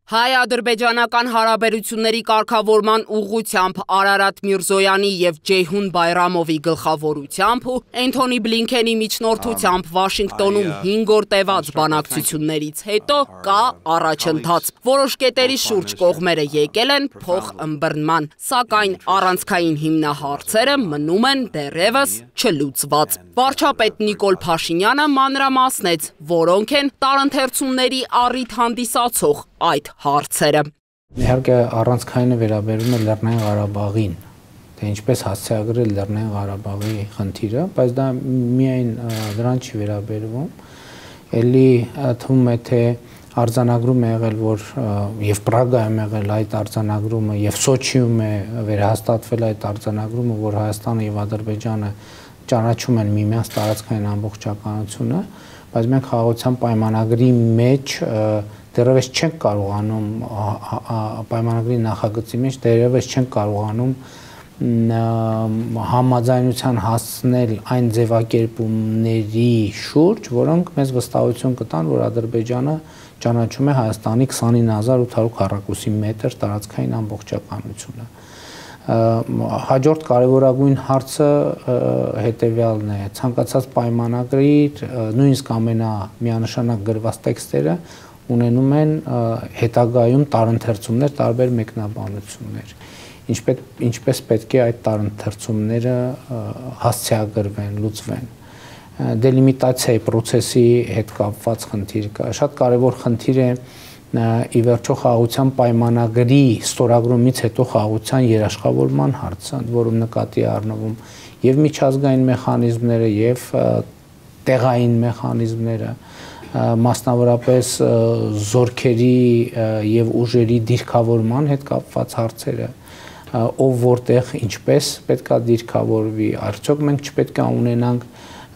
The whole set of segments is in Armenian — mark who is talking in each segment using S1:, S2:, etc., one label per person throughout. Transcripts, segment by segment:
S1: Հայ-ադրբեջանական հարաբերությունների կարգավորման ուղղությամբ Արարատ Միրզոյանի և Ջեյհուն Բայրամովի գլխավորությամբ ու Էնթոնի Բլինքենի միջնորդությամբ Վաշինգտոնում 5 օր տևած բանակցություններից հետո կա առաջընթաց։ Որոշ կետերի շուրջ կողմերը եկել են փոխըմբռնման, սակայն առանցքային հիմնահարցերը մնում են դեռևս չլուծված։ Վարչապետ Նիկոլ Փաշինյանը մանրամասնեց, որոնք են տարընթերցումների առիթ հանդիսացող այդ հարցերը։
S2: Իհարկե առանցքայինը վերաբերում է Լեռնային Ղարաբաղին, թե ինչպես հասցեագրել Լեռնային Ղարաբաղի խնդիրը, բայց դա միայն դրան չի վերաբերվում, էլի թվում է թե արձանագրում է եղել, որ եւ Պրագայում եղել այդ արձանագրումը եւ Սոչիում է վերահաստատվել այդ արձանագրումը, որ Հայաստանը եւ Ադրբեջանը ճանաչում են միմյանց տարածքային ամբողջականությունը, բայց մենք խաղաղության պայմանագրի մեջ դեռևս չենք կարողանում պայմանագրի նախագծի մեջ դեռևս չենք կարողանում համաձայնության հասնել այն ձևակերպումների շուրջ, որոնք մեզ վստահություն կտան, որ Ադրբեջանը ճանաչում է Հայաստանի 29800 քառակուսի մետր տարածքային ամբողջականությունը։ Հաջորդ կարևորագույն հարցը հետևյալն է, ցանկացած պայմանագրի նույնիսկ ամենամիանշանակ գրված տեքստերը ունենում են հետագայում տարընթերցումներ, տարբեր մեկնաբանություններ, ինչպես պետք է այդ տարընթերցումները հասցեագրվեն, լուծվեն։ Դելիմիտացիայի պրոցեսի հետ կապված խնդիր կա, շատ կարևոր խնդիր է ի վերջո խաղաղության պայմանագրի ստորագրումից հետո խաղաղության երաշխավորման հարցը, որում նկատի է առնվում եւ միջազգային մեխանիզմները եւ տեղային մեխանիզմները, մասնավորապես զորքերի եւ ուժերի դիրքավորման հետ կապված հարցերը, ով որտեղ ինչպես պետքա դիրքավորվի, արդյոք մենք չպետք է ունենանք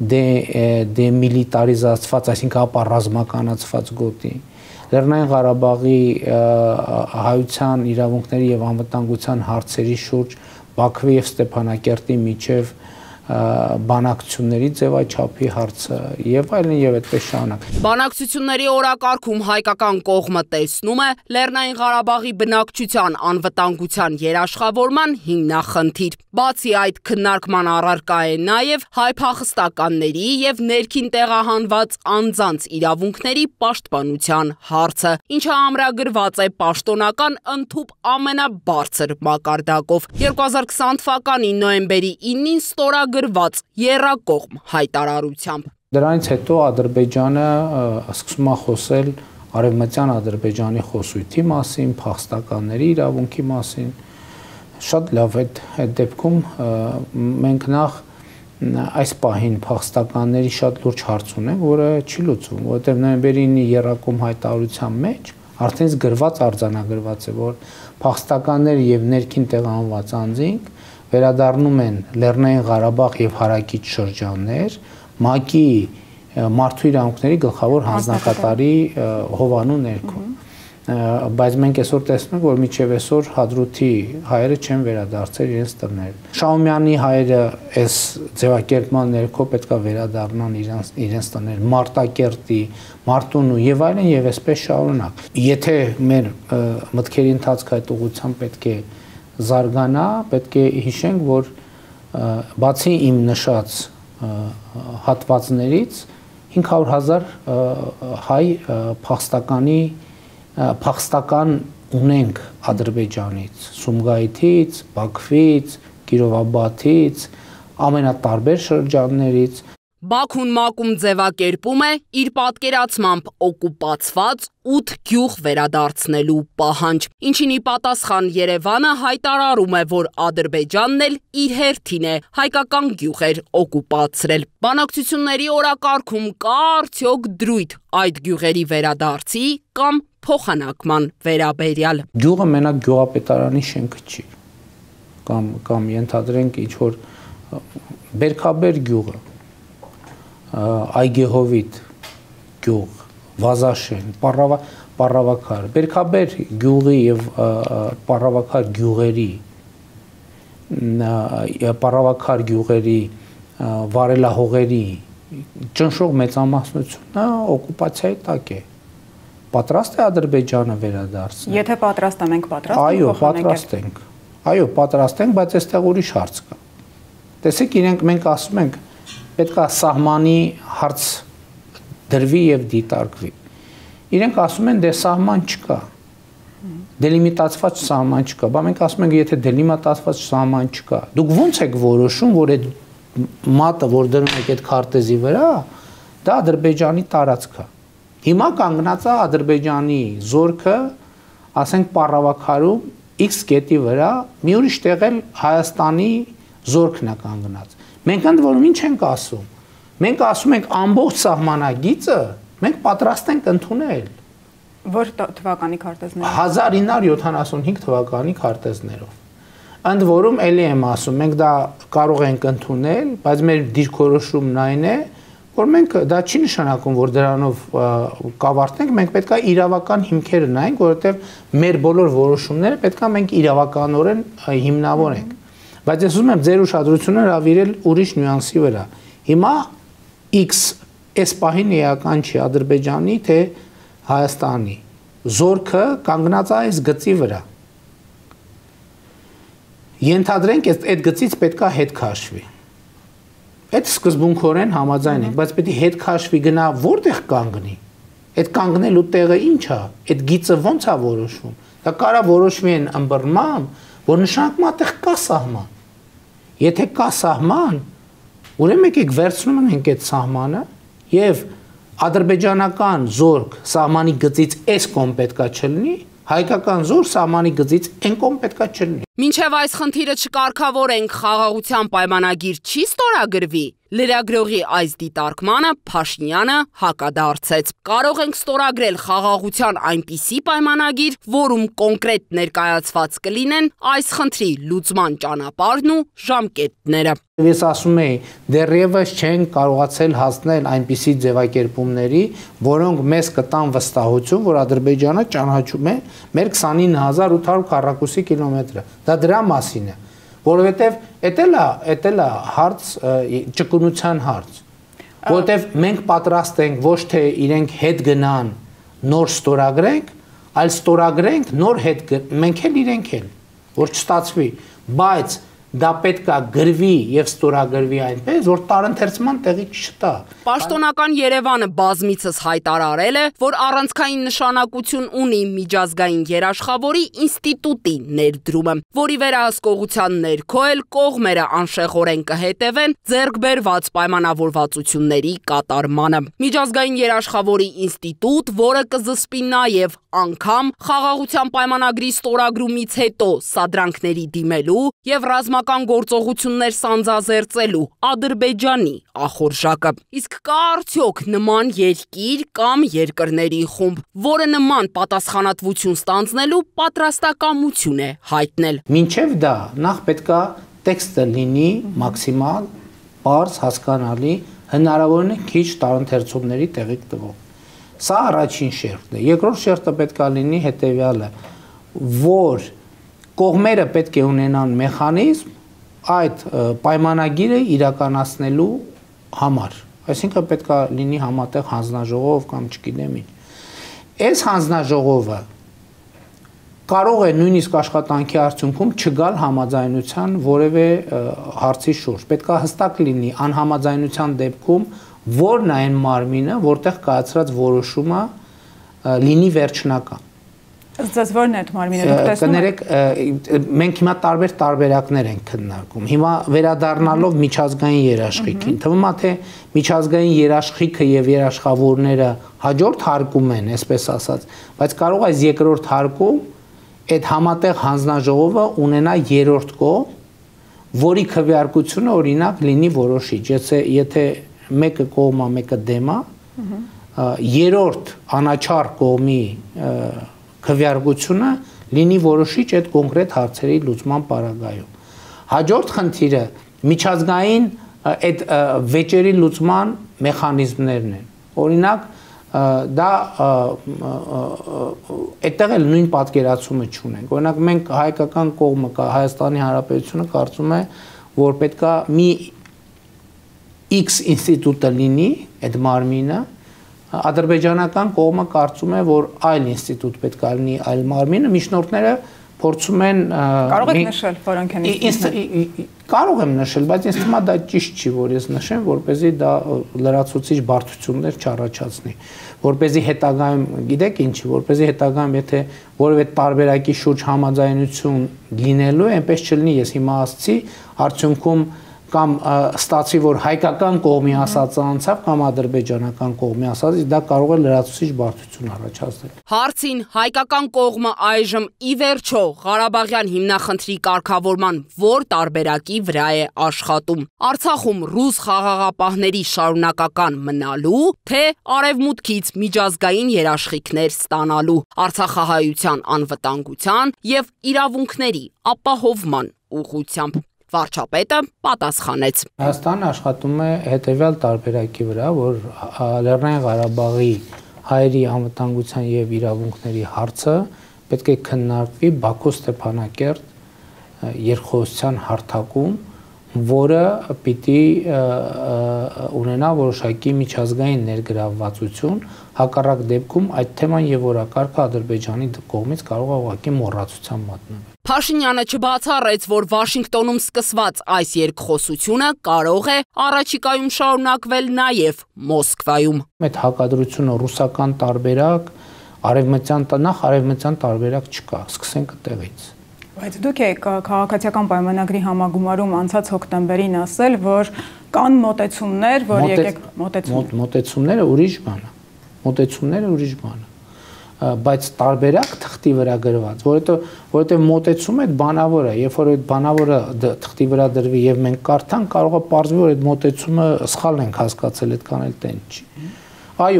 S2: դեմիլիտարիզացված, այսինքն ապառազմականացված գոտի։ Լեռնային Ղարաբաղի հայության իրավունքների եւ անվտանգության հարցերի շուրջ Բաքվի եւ Ստեփանակերտի միջև բանակցությունների ձևաչափի հարցը եւ այլն եւ այդպես շարունակ։
S1: Բանակցությունների օրակարգում հայկական կողմը տեսնում է Լեռնային Ղարաբաղի բնակչության անվտանգության երաշխավորման հիմնախնդիր։ Բացի այդ, քննարկման առարկա է նաեւ հայ փախստականների եւ ներքին տեղահանված անձանց իրավունքների պաշտպանության հարցը, ինչը ամրագրված է պաշտոնական ընդհուպ ամենաբարձր մակարդակով 2020 թվականի նոյեմբերի 9-ին ստորագրված եռակողմ հայտարարությամբ։
S2: Դրանից հետո Ադրբեջանը սկսում է խոսել Արևմտյան Ադրբեջանի խոսույթի մասին, փախստականների իրավունքի մասին։ Շատ լավ այդ դեպքում մենք նախ այս պահին փախստականների շատ լուրջ հարց ունենք, որը չի լուծվում, որովհետև նոյեմբերի 9-ի եռակողմ հայտարարության մեջ արդեն գրված արձանագրված է, որ փախստականներ եւ ներքին տեղահանված անձինք վերադառնում են Լեռնային Ղարաբաղ եւ հարակից շրջաններ ՄԱԿ-ի մարդու իրավունքների գլխավոր հանձնակատարի հովանու ներքո։ Բայց մենք այսօր տեսնում ենք, որ մինչև այսօր Հադրութի հայերը չեն վերադարձել իրենց տներ։ Շահումյանի հայերը այս ձևակերպման ներքո պետքա վերադառնան իրենց տներ, Մարտակերտի, Մարտունու եւ այլն եւ այսպես շարունակ։ Եթե մեր մտքերի ընթացքը այդ ուղղությամբ պետք է զարգանա, պետք է հիշենք, որ բացի իմ նշած հատվածներից 500,000 հայ փախստական ունենք Ադրբեջանից, Սումգայիթից, Բաքվից, Կիրովաբադից, ամենատարբեր շրջաններից։
S1: Բաքուն ՄԱԿ-ում ձևակերպում է իր պատկերացմամբ օկուպացված 8 գյուղ վերադարձնելու պահանջ, ինչին ի պատասխան Երևանը հայտարարում է, որ Ադրբեջանն էլ իր հերթին է հայկական գյուղեր օկուպացրել։ Բանակցությունների օրակարգում կա արդյոք դրույթ այդ գյուղերի վերադարձի կամ փոխանակման վերաբերյալ։
S2: Գյուղը մենակ գյուղապետարանի շենքը չի, կամ ենթադրենք ինչ որ Բերքաբեր գյուղը, Այգեհովիտ գյուղ, Վազաշեն, Պառավաքար, Բերքաբեր գյուղի եւ Պառավաքար գյուղերի վարելահողերի ճնշող մեծամասնությունը օկուպացիայի տակ է, պատրաստ է Ադրբեջանը վերադարձնել։
S3: Եթե պատրաստ է, մենք պատրաստ ենք։
S2: Այո, պատրաստ ենք։ Այո, պատրաստ ենք, բայց այստեղ ուրիշ հարց կա։ Տեսեք, մենք ասում ենք, պետք է սահմանի հարց դրվի եւ դիտարկվի։ Իրենք ասում են, դե սահման չկա։ Դելիմիտացված սահման չկա, բայց մենք ասում ենք, եթե դելիմիտացված սահման չկա, դուք ո՞նց եք որոշում, որ այդ մատը, որ դնում եք այդ քարտեզի վրա, դա Ադրբեջանի տարածք է։ Հիմա կանգնած է Ադրբեջանի զորքը, ասենք Պառավաքարում X կետի վրա, մի ուրիշ տեղ էլ Հայաստանի զորքն է կանգնած։ Մենք ընդ որում ինչ ենք ասում։ Մենք ասում ենք ամբողջ սահմանագիծը մենք պատրաստ ենք ընդունել։
S3: Որ թվականի քարտեզներով
S2: 1975 թվականի քարտեզներով։ Ընդ որում էլի եմ ասում, մենք դա կարող ենք ընդունել, բայց մեր դիրքորոշումն այն է, որ մենք դա չի նշանակում, որ դրանով կավարտենք, մենք պետք է իրավական հիմքերը նայենք, որովհետև մեր բոլոր որոշումները պետք է մենք իրավականորեն հիմնավորենք։ Բայց ես ուզում եմ ձեր ուշադրությունը հրավիրել ուրիշ նյուանսի վրա։ Հիմա X այս պահին էական չի Ադրբեջանի, թե Հայաստանի զորքը կանգնած է այս գծի վրա։ Ենթադրենք այդ գծից պետքա հետ քաշվի։ Այդ սկզբունքորեն համաձայն ենք, բայց պետք է հետ քաշվի գնա որտեղ կանգնի։ Այդ կանգնելու տեղը ինչ է։ Այդ գիծը ո՞նց է որոշվում։ Դա կարա որոշվի են ըմբռնմամբ, որ նշանակում է այդտեղ կա սահման։ Եթե կա սահման, ուրեմն եկեք վերցնում ենք այդ սահմանը եւ ադրբեջանական զորք սահմանի գծից այս կողմ պետքա չլինի, հայկական զոր սահմանի գծից այն կողմ պետքա չլինի։
S1: Մինչև այս խնդիրը չկարգավորենք, խաղաղության պայմանագիր չի ստորագրվի։ Լրագրողի այս դիտարկմանը Փաշինյանը հակադարձեց։ Կարող ենք ստորագրել խաղաղության այնպիսի պայմանագիր, որում կոնկրետ ներկայացված կլինեն այս խնդրի լուծման ճանապարհն ու ժամկետները։
S2: Ես ասում եի, դեռևս չենք կարողացել հասնել այնպիսի ձևակերպումների, որոնք մեզ կտան վստահություն, որ Ադրբեջանը ճանաչում է մեր 29800 քառակուսի կիլոմետրը։ Դա դրա մասին է, որովհետև էտել է հարց, ճկունության հարց, որովհետև մենք պատրաստ ենք ոչ թե իրենք հետ գնան, նոր ստորագրենք, այլ ստորագրենք, նոր հետ մենք էլ իրենք էլ, որ չստացվի, բայց դա պետք է գրվի եւ ստորագրվի այնպես, որ տարընթերցման տեղի չտա։
S1: Պաշտոնական Երևանը բազմիցս հայտարարել է, որ առանցքային նշանակություն ունի միջազգային երաշխավորի ինստիտուտի ներդրումը, որի վերահսկողության ներքո էլ կողմերը անշեղորեն կհետևեն ձեռք բերված պայմանավորվածությունների կատարմանը։ Միջազգային երաշխավորի ինստիտուտ, որը կզսպի նաև անգամ խաղաղության պայմանագրի ստորագրումից հետո սադրանքների դիմելու եւ ռազմական գործողություններ սանձազերծելու Ադրբեջանի ախորժակը։ Իսկ կա արդյոք նման երկիր կամ երկրների խումբ, որը նման պատասխանատվություն ստանձնելու պատրաստակամություն է հայտնել։
S2: Մինչև դա նախ պետքա տեքստը լինի մաքսիմալ բարձ հասկանալի, հնարավորին է քիչ տարընթերցումների տեղիք տվող։ Սա առաջին շերտն է։ Երկրորդ շերտը պետք է լինի հետևյալը, որ կողմերը պետք է ունենան մեխանիզմ այդ պայմանագիրը իրականացնելու համար։ Այսինքն պետք է լինի համատեղ հանձնաժողով կամ չգիտեմ ինչ։ Այս հանձնաժողովը կարող է նույնիսկ աշխատանքի արդյունքում չգալ համաձայնության որևէ հարցի շուրջ։ Պետք է հստակ լինի անհամաձայնության դեպքում որն է այն մարմինը, որտեղ կայացրած որոշումը լինի վերջնական։
S3: Ձեզ որն է այդ մարմինը դուք տեսնում եք։
S2: Կներեք, մենք հիմա տարբեր տարբերակներ ենք քննարկում։ Հիմա վերադառնալով միջազգային երաշխիքին, թվում է թե միջազգային երաշխիքը եւ երաշխավորները հաջորդ հարկում են, այսպես ասած, բայց կարող է այս երկրորդ հարկում այդ համատեղ հանձնաժողովը ունենա երրորդ կողմ, որի քվեարկությունը օրինակ լինի որոշիչ, եթե մեկը կողմա, մեկը դեմա, երրորդ անաչառ կողմի քվեարկությունը լինի որոշիչ այդ կոնկրետ հարցերի լուծման պարագայում։ Հաջորդ խնդիրը միջազգային այդ վեճերի լուծման մեխանիզմներն են։ Օրինակ դա այդտեղ էլ նույն պատկերացումը չունենք։ Օրինակ մենք հայկական կողմը, Հայաստանի Հանրապետությունը կարծում է, որ պետքա մի X ինստիտուտը լինի, այդ մարմինը, ադրբեջանական կողմը կարծում է, որ այլ ինստիտուտ պետք է լինի, այլ մարմինը, միջնորդները փորձում են
S3: կարող եք նշել, որոնք են ինստիտուտները։
S2: Կարող եմ նշել, բայց ինձ թվում է դա ճիշտ չի, որ ես նշեմ, որպեսզի դա լրացուցիչ բարդություններ չառաջացնի, որպեսզի հետագայում, գիտեք ինչի, որպեսզի հետագայում եթե որևէ տարբերակի շուրջ համաձայնություն լինելու է, այնպես չլինի, ես հիմա ասացի, արդյունքում կամ ստացի, որ հայկական կողմի ասածը անցավ կամ ադրբեջանական կողմի ասածը, դա կարող է լրացուցիչ բարդություն առաջացնել։
S1: Հարցին հայկական կողմը այժմ ի վերջո Ղարաբաղյան հիմնախնդրի կարգավորման որ տարբերակի վրա է աշխատում։ Արցախում ռուս խաղաղապահների շարունակական մնալու, թե արևմուտքից միջազգային երաշխիքներ ստանալու, արցախահայության անվտանգության եւ իրավունքների ապահովման ուղղությամբ։ Վարչապետը պատասխանեց.
S2: Հայաստանը աշխատում է հետևյալ տարբերակի վրա, որ Լեռնային Ղարաբաղի հայերի անվտանգության եւ իրավունքների հարցը պետք է քննարկվի Բաքու Ստեփանակերտ երկխոսության հարթակում, որը պիտի ունենա որոշակի միջազգային ներգրավվածություն, հակառակ դեպքում այդ թեման եւ օրակարգը Ադրբեջանի կողմից կարող է ուղղակի մոռացության մատնվել։
S1: Փաշինյանը չբացառեց, որ Վաշինգտոնում սկսված այս երկխոսությունը կարող է առաջիկայում շարունակվել նաև Մոսկվայում։
S2: Այդ հակադրությունը ռուսական տարբերակ, արևմտյան տարբերակ չկա, սկսենք այդտեղից։
S3: Բայց դուք եք քաղաքացիական պայմանագրի համագումարում անցած հոկտեմբերին ասել, որ կան մոտեցումներ, որ եկեք
S2: մոտեցումները ուրիշ բան է։ Մոտեցումները ուրիշ բան է։ Բայց տարբերակ թղթի վրա գրված, որովհետև մոտեցում այդ բանավոր է, երբ որ այդ բանավորը թղթի վրա դրվի եւ մենք կարդանք, կարող է պարզվի, որ այդ մոտեցումը սխալ ենք հասկացել, այդքան էլ տենց չի։ Այո,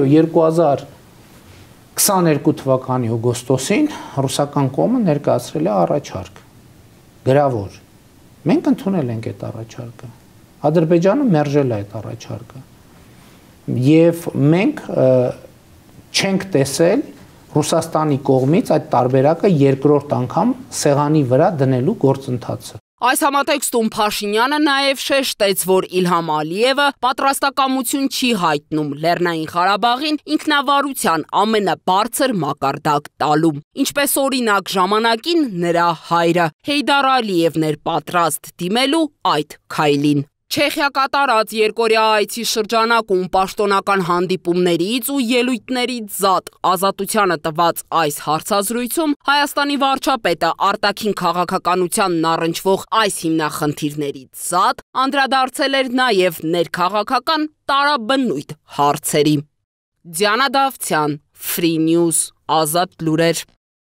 S2: 2022 թվականի օգոստոսին ռուսական կողմը ներկայացրել է առաջարկ գրավոր։ Մենք ընդունել ենք այդ առաջարկը։ Ադրբեջանը մերժել է այդ առաջարկը։ Եվ մենք չենք տեսել Ռուսաստանի կողմից այդ տարբերակը երկրորդ անգամ սեղանի վրա դնելու գործընթացը։
S1: Այս համատեքստում Փաշինյանը նաև շեշտեց, որ Իլհամ Ալիևը պատրաստակամություն չի հայտնում Լեռնային Ղարաբաղին ինքնավարության ամենաբարձր մակարդակ տալու։ Ինչպես օրինակ ժամանակին նրա հայրը Հեյդար Ալիևն էր պատրաստ դիմելու այդ քայլին։ Չեխիա կատարած երկօրյա այցի շրջանակում պաշտոնական հանդիպումներից ու ելույթներից զատ Ազատությանը տված այս հարցազրույցում Հայաստանի վարչապետը արտաքին քաղաքականությանն առնչվող այս հիմնախնդիրներից զատ անդրադարձել էր նաև ներքաղաքական տարաբնույթ հարցերի։ Դիանա Դավթյան, Free News, Ազատ լուրեր։